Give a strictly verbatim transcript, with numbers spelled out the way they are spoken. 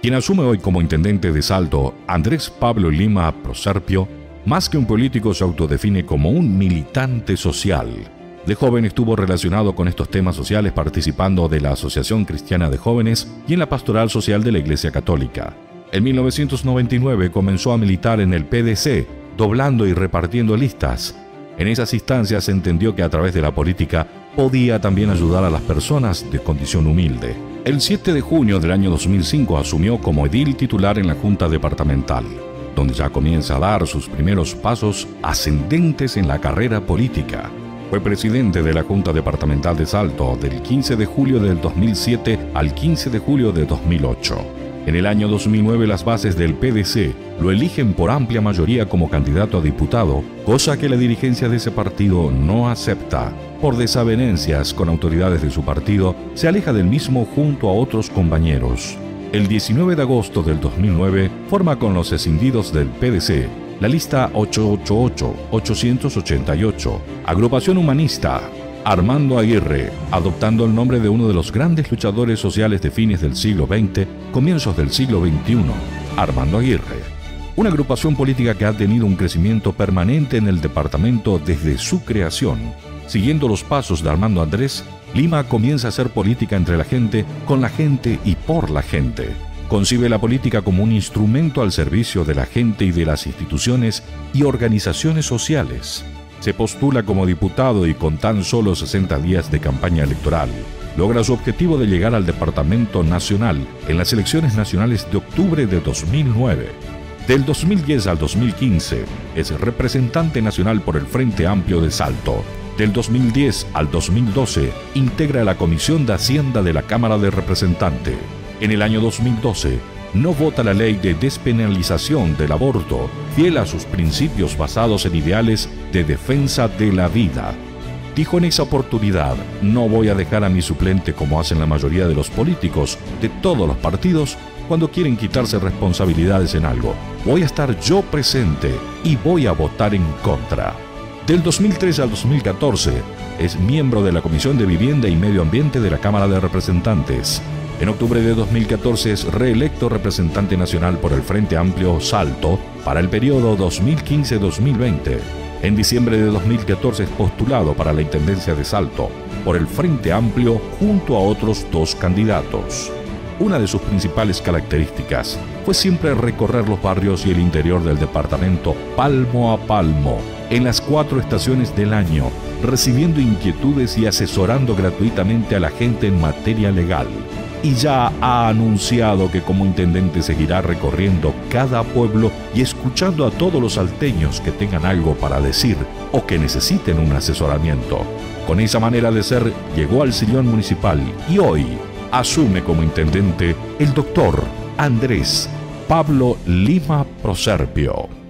Quien asume hoy como intendente de Salto, Andrés Pablo Lima Proserpio, más que un político se autodefine como un militante social. De joven estuvo relacionado con estos temas sociales participando de la Asociación Cristiana de Jóvenes y en la Pastoral Social de la Iglesia Católica. En mil novecientos noventa y nueve comenzó a militar en el P D C, doblando y repartiendo listas. En esas instancias se entendió que a través de la política podía también ayudar a las personas de condición humilde. El siete de junio del año dos mil cinco asumió como edil titular en la Junta Departamental, donde ya comienza a dar sus primeros pasos ascendentes en la carrera política. Fue presidente de la Junta Departamental de Salto del quince de julio del dos mil siete al quince de julio de dos mil ocho. En el año dos mil nueve las bases del P D C lo eligen por amplia mayoría como candidato a diputado, cosa que la dirigencia de ese partido no acepta. Por desavenencias con autoridades de su partido, se aleja del mismo junto a otros compañeros. El diecinueve de agosto del dos mil nueve forma con los escindidos del P D C la lista ochocientos ochenta y ocho ochocientos ochenta y ocho, agrupación humanista, Armando Aguirre, adoptando el nombre de uno de los grandes luchadores sociales de fines del siglo veinte, comienzos del siglo veintiuno, Armando Aguirre. Una agrupación política que ha tenido un crecimiento permanente en el departamento desde su creación. Siguiendo los pasos de Armando Andrés, Lima comienza a hacer política entre la gente, con la gente y por la gente. Concibe la política como un instrumento al servicio de la gente y de las instituciones y organizaciones sociales. Se postula como diputado y con tan solo sesenta días de campaña electoral, logra su objetivo de llegar al Departamento Nacional en las elecciones nacionales de octubre de dos mil nueve. Del dos mil diez al dos mil quince es representante nacional por el Frente Amplio de Salto. Del dos mil diez al dos mil doce integra la Comisión de Hacienda de la Cámara de Representantes. En el año dos mil doce no vota la ley de despenalización del aborto, fiel a sus principios basados en ideales de defensa de la vida. Dijo en esa oportunidad: no voy a dejar a mi suplente como hacen la mayoría de los políticos de todos los partidos cuando quieren quitarse responsabilidades en algo. Voy a estar yo presente y voy a votar en contra. Del dos mil trece al dos mil catorce es miembro de la Comisión de Vivienda y Medio Ambiente de la Cámara de Representantes. En octubre de dos mil catorce es reelecto representante nacional por el Frente Amplio Salto para el periodo dos mil quince a dos mil veinte. En diciembre de dos mil catorce es postulado para la Intendencia de Salto por el Frente Amplio junto a otros dos candidatos. Una de sus principales características fue siempre recorrer los barrios y el interior del departamento palmo a palmo, en las cuatro estaciones del año, recibiendo inquietudes y asesorando gratuitamente a la gente en materia legal. Y ya ha anunciado que como intendente seguirá recorriendo cada pueblo y escuchando a todos los salteños que tengan algo para decir o que necesiten un asesoramiento. Con esa manera de ser, llegó al sillón municipal y hoy asume como intendente el doctor Andrés Pablo Lima Proserpio.